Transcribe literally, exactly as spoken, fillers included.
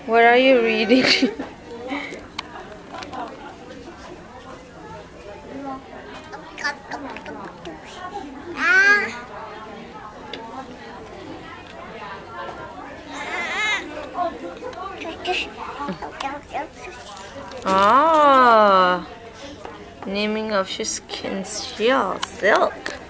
What are you reading? Ah, naming of your skin shell silk.